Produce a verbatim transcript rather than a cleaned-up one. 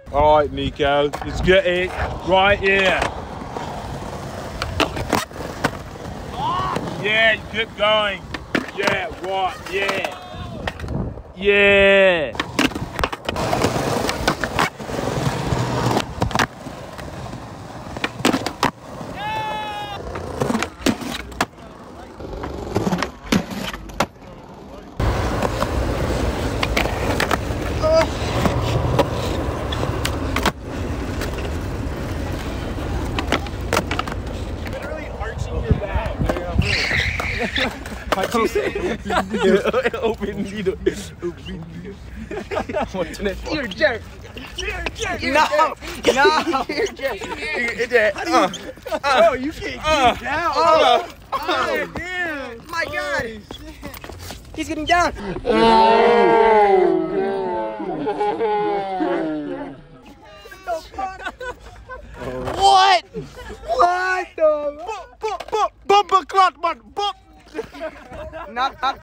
All right, Nico, let's get it right here. Yeah, keep going. Yeah, right, yeah. Yeah. What'd you say? Open needle. Open needle. What's next? You're a jerk. You're a jerk. You're no. Jerk. No. You're a jerk. You're a jerk. Uh, uh, oh, you can't uh, get down. Oh, oh, oh damn. My God. He's getting down. What? What the? Bumper clot, man. Bump. Knock, knock.